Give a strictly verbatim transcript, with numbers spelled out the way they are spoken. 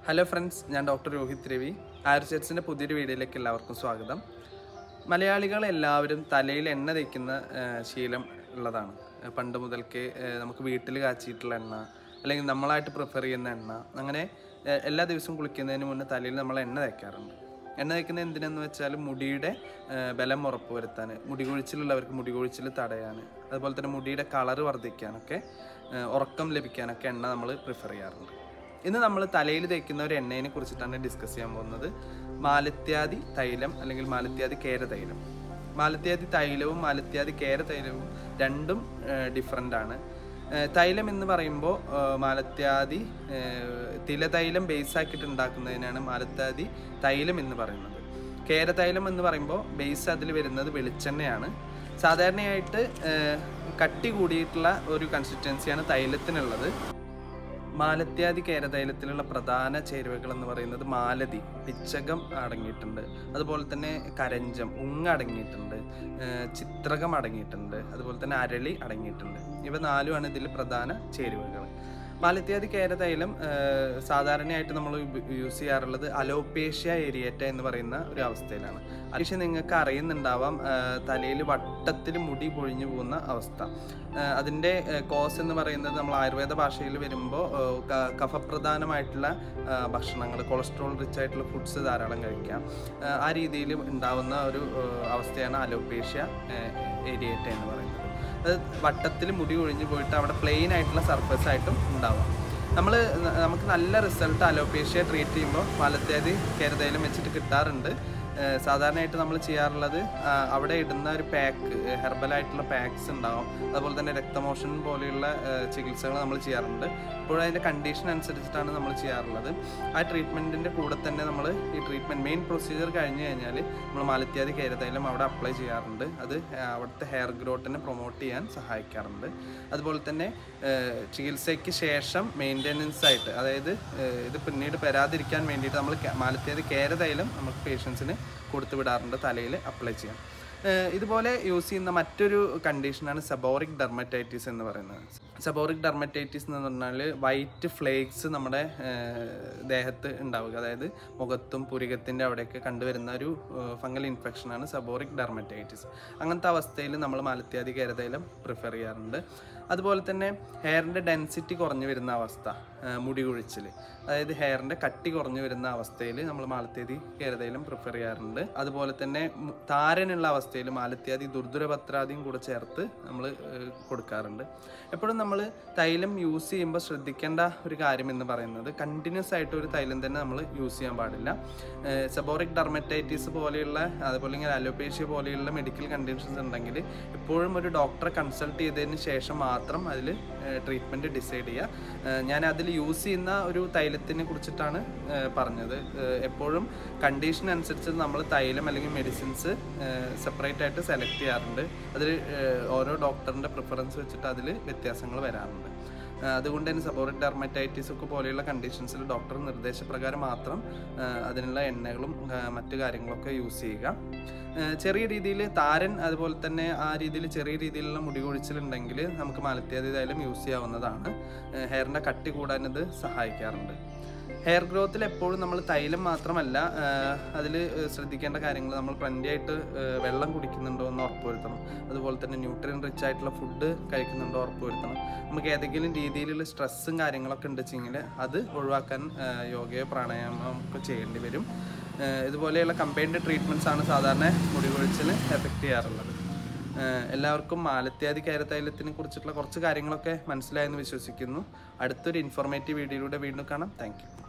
Hello friends, I am Doctor Rohitravi. Ayurveda പുതിയൊരു വീഡിയോയിലേക്ക് എല്ലാവർക്കും സ്വാഗതം. മലയാളികൾ എല്ലാവരും തലയിൽ എണ്ണ തേക്കുന്ന ശീലം ഉള്ളതാണ്. പണ്ട് മുതൽക്കേ നമുക്ക് വീട്ടിൽ കാച്ചിയിട്ടുള്ള എണ്ണ അല്ലെങ്കിൽ നമ്മളായിട്ട് പ്രിഫർ ചെയ്യുന്ന എണ്ണ അങ്ങനെ എല്ലാ ദിവസവും കുളിക്കുന്നതിന് മുന്നേ തലയിൽ നമ്മൾ എണ്ണ തേക്കാറുണ്ട്. എണ്ണ തേക്കുന്നത് എന്തിനെന്ന് വെച്ചാൽ മുടിയുടെ ബലം ഉറപ്പുവരുത്താൻ, മുടി കൊഴിച്ചിലുള്ളവർക്ക് മുടി കൊഴിച്ചിൽ തടയാൻ, അതുപോലെ തന്നെ മുടിയുടെ കളർ വർദ്ധിക്കാനൊക്കെ ഉറക്കം ലഭിക്കാനൊക്കെ എണ്ണ നമ്മൾ പ്രിഫർ ചെയ്യാറുണ്ട്. ഇന്ന് നമ്മൾ തലയിൽ തേക്കുന്ന ഒരു എണ്ണയെ കുറിച്ചിട്ടാണ് ഡിസ്കസ് ചെയ്യാൻ പോകുന്നത്. മാലത്യാദി തൈലം അല്ലെങ്കിൽ മാലത്യാദി കേര തൈലം. മാലത്യാദി തൈലവും മാലത്യാദി കേര തൈലവും രണ്ടും ഡിഫറെൻ്റ് ആണ്. തൈലം എന്ന് പറയുമ്പോൾ മാലത്യാദി തിലതൈലം ബേസ് ആക്കിയിട്ട് ഉണ്ടാക്കുന്നതിനാണ് മാലത്യാദി തൈലം എന്ന് പറയുന്നത്. കേര തൈലം എന്ന് പറയുമ്പോൾ ബേസ് അതിൽ വരുന്നത് വെളിച്ചെണ്ണയാണ്. സാധാരണയായിട്ട് കട്ടി കൂടിയിട്ടുള്ള ഒരു കൺസിസ്റ്റൻസിയാണ് തൈലത്തിനുള്ളത്. മാലത്യാദി കേര തൈലത്തിലുള്ള പ്രധാന ചേരുവകൾ എന്ന് പറയുന്നത് മാലതി, പിച്ചകം അടങ്ങിയിട്ടുണ്ട്, അതുപോലെ തന്നെ കരഞ്ചം, ഉങ്ങ അടങ്ങിയിട്ടുണ്ട്, ചിത്രകം അടങ്ങിയിട്ടുണ്ട്, അതുപോലെ തന്നെ അരളി അടങ്ങിയിട്ടുണ്ട്. ഇവ നാലുമാണ് ഇതിൽ പ്രധാന ചേരുവകൾ. മാലത്യാദി കേര തൈലം സാധാരണയായിട്ട് നമ്മൾ യൂസ് ചെയ്യാറുള്ളത് അലോപേഷ്യ ഏരിയേറ്റ എന്ന് പറയുന്ന ഒരു അവസ്ഥയിലാണ്. പക്ഷേ നിങ്ങൾക്ക് അറിയുന്നുണ്ടാവാം, തലയിൽ വട്ടത്തിൽ മുടി പൊഴിഞ്ഞു പോകുന്ന അവസ്ഥ. അതിൻ്റെ കോസ് എന്ന് പറയുന്നത് നമ്മൾ ആയുർവേദ ഭാഷയിൽ വരുമ്പോൾ കഫപ്രധാനമായിട്ടുള്ള ഭക്ഷണങ്ങൾ, കൊളസ്ട്രോൾ റിച്ച് ആയിട്ടുള്ള ഫുഡ്സ് ധാരാളം കഴിക്കാം, ആ രീതിയിൽ ഉണ്ടാവുന്ന ഒരു അവസ്ഥയാണ് അലോപേഷ്യ ഏരിയേറ്റ എന്ന് പറയുന്നത്. അത് വട്ടത്തിൽ മുടി ഒഴിഞ്ഞു പോയിട്ട് അവിടെ പ്ലെയിൻ ആയിട്ടുള്ള സർഫസ് ആയിട്ടും ഉണ്ടാവാം. നമ്മൾ നമുക്ക് നല്ല റിസൾട്ട് അലോപേഷ്യ ട്രീറ്റ് ചെയ്യുമ്പോൾ മാലത്യാദി കേര തൈലം വെച്ചിട്ട് കിട്ടാറുണ്ട്. സാധാരണയായിട്ട് നമ്മൾ ചെയ്യാറുള്ളത് അവിടെ ഇടുന്ന ഒരു പാക്ക്, ഹെർബലായിട്ടുള്ള പാക്സ് ഉണ്ടാവും, അതുപോലെ തന്നെ രക്തമോഷൻ പോലെയുള്ള ചികിത്സകൾ നമ്മൾ ചെയ്യാറുണ്ട്. ഇപ്പോഴും അതിൻ്റെ കണ്ടീഷൻ അനുസരിച്ചിട്ടാണ് നമ്മൾ ചെയ്യാറുള്ളത്. ആ ട്രീറ്റ്മെൻറ്റിൻ്റെ കൂടെ തന്നെ നമ്മൾ ഈ ട്രീറ്റ്മെൻറ്റ് മെയിൻ പ്രൊസീജിയർ കഴിഞ്ഞ് കഴിഞ്ഞാൽ നമ്മൾ മാലത്യാദി കേര തൈലം അവിടെ അപ്ലൈ ചെയ്യാറുണ്ട്. അത് അവിടുത്തെ ഹെയർ ഗ്രോത്തിനെ പ്രൊമോട്ട് ചെയ്യാൻ സഹായിക്കാറുണ്ട്. അതുപോലെ തന്നെ ചികിത്സയ്ക്ക് ശേഷം മെയിൻ്റെനൻസ് ആയിട്ട്, അതായത് ഇത് പിന്നീട് വരാതിരിക്കാൻ വേണ്ടിയിട്ട് നമ്മൾ മാലത്യാദി കേര തൈലം നമുക്ക് പേഷ്യൻസിന് കൊടുത്തു വിടാറുണ്ട് തലയിൽ അപ്ലൈ ചെയ്യാൻ. ഇതുപോലെ യൂസ് ചെയ്യുന്ന മറ്റൊരു കണ്ടീഷനാണ് സെബോറിക് ഡെർമറ്റൈറ്റിസ് എന്ന് പറയുന്നത്. സെബോറിക് ഡെർമറ്റൈറ്റിസ് എന്ന് പറഞ്ഞാൽ വൈറ്റ് ഫ്ലേക്സ് നമ്മുടെ ദേഹത്ത് ഉണ്ടാവുക, അതായത് മുഖത്തും പുരികത്തിൻ്റെ അവിടെയൊക്കെ കണ്ടുവരുന്ന ഒരു ഫംഗൽ ഇൻഫെക്ഷനാണ് സെബോറിക് ഡെർമറ്റൈറ്റിസ്. അങ്ങനത്തെ അവസ്ഥയിൽ നമ്മൾ മാലത്യാദി കേര തൈലം പ്രിഫർ ചെയ്യാറുണ്ട്. അതുപോലെ തന്നെ ഹെയറിൻ്റെ ഡെൻസിറ്റി കുറഞ്ഞു വരുന്ന അവസ്ഥ, മുടി കൊഴിച്ചിൽ, അതായത് ഹെയറിൻ്റെ കട്ടി കുറഞ്ഞു വരുന്ന അവസ്ഥയിൽ നമ്മൾ മാലത്യാദി കേര തൈലം പ്രിഫർ ചെയ്യാറുണ്ട്. അതുപോലെ തന്നെ താരനുള്ള അവസ്ഥയിൽ മാലത്യാദി ദുർദുരപത്രാദിയും കൂടെ ചേർത്ത് നമ്മൾ കൊടുക്കാറുണ്ട്. എപ്പോഴും നമ്മൾ തൈലം യൂസ് ചെയ്യുമ്പോൾ ശ്രദ്ധിക്കേണ്ട ഒരു കാര്യം എന്ന് പറയുന്നത് കണ്ടിന്യൂസ് ആയിട്ട് ഒരു തൈലം തന്നെ നമ്മൾ യൂസ് ചെയ്യാൻ പാടില്ല. സെബോറിക് ഡെർമറ്റൈറ്റിസ് പോലെയുള്ള, അതുപോലെ ഇങ്ങനെ അലോപേഷ്യ പോലെയുള്ള മെഡിക്കൽ കണ്ടീഷൻസ് ഉണ്ടെങ്കിൽ എപ്പോഴും ഒരു ഡോക്ടറെ കൺസൾട്ട് ചെയ്തതിന് ശേഷം മാത്രം അതിൽ ട്രീറ്റ്മെൻറ്റ് ഡിസൈഡ് ചെയ്യുക. ഞാൻ അതിൽ യൂസ് ചെയ്യുന്ന ഒരു തൈലത്തിനെ കുറിച്ചിട്ടാണ് പറഞ്ഞത്. എപ്പോഴും കണ്ടീഷൻ അനുസരിച്ച് നമ്മൾ തൈലം അല്ലെങ്കിൽ മെഡിസിൻസ് സെപ്പറേറ്റ് ആയിട്ട് സെലക്ട് ചെയ്യാറുണ്ട്. അതിൽ ഓരോ ഡോക്ടറിൻ്റെ പ്രിഫറൻസ് വെച്ചിട്ട് അതിൽ വ്യത്യാസങ്ങൾ വരാറുണ്ട്. അതുകൊണ്ട് തന്നെ സെബോറിക് ഡെർമറ്റൈറ്റിസ് ഒക്കെ പോലെയുള്ള കണ്ടീഷൻസിൽ ഡോക്ടർ നിർദ്ദേശപ്രകാരം മാത്രം അതിനുള്ള എണ്ണകളും മറ്റു കാര്യങ്ങളൊക്കെ യൂസ് ചെയ്യുക. ചെറിയ രീതിയിൽ താരൻ, അതുപോലെ തന്നെ ആ രീതിയിൽ ചെറിയ രീതിയിലുള്ള മുടി കൊഴിച്ചിലുണ്ടെങ്കിൽ നമുക്ക് മാലത്യാദി തൈലം യൂസ് ചെയ്യാവുന്നതാണ്. ഹെയറിൻ്റെ കട്ടി കൂടാനത് സഹായിക്കാറുണ്ട്. ഹെയർ ഗ്രോത്തിൽ എപ്പോഴും നമ്മൾ തൈലം മാത്രമല്ല, അതിൽ ശ്രദ്ധിക്കേണ്ട കാര്യങ്ങൾ, നമ്മൾ പ്ലൻ്റി ആയിട്ട് വെള്ളം കുടിക്കുന്നുണ്ടോ എന്ന് ഉറപ്പുവരുത്തണം. അതുപോലെ തന്നെ ന്യൂട്രിയൻ റിച്ച് ആയിട്ടുള്ള ഫുഡ് കഴിക്കുന്നുണ്ടോ ഉറപ്പുവരുത്തണം. നമുക്ക് ഏതെങ്കിലും രീതിയിലുള്ള സ്ട്രെസ്സും കാര്യങ്ങളൊക്കെ ഉണ്ടെച്ചെങ്കിൽ അത് ഒഴിവാക്കാൻ യോഗയോ പ്രാണായാമം ഒക്കെ ചെയ്യേണ്ടി വരും. ഇതുപോലെയുള്ള കമ്പൈൻഡ് ട്രീറ്റ്മെൻറ്റ്സ് ആണ് സാധാരണ മുടി കൊഴിച്ചിൽ എഫക്റ്റ് ചെയ്യാറുള്ളത്. എല്ലാവർക്കും മാലത്യാദി കേര തൈലത്തിനെ കുറിച്ചിട്ടുള്ള കുറച്ച് കാര്യങ്ങളൊക്കെ മനസ്സിലായെന്ന് വിശ്വസിക്കുന്നു. അടുത്തൊരു ഇൻഫോർമേറ്റീവ് വീഡിയോയിലൂടെ വീണ്ടും കാണാം. Thank U.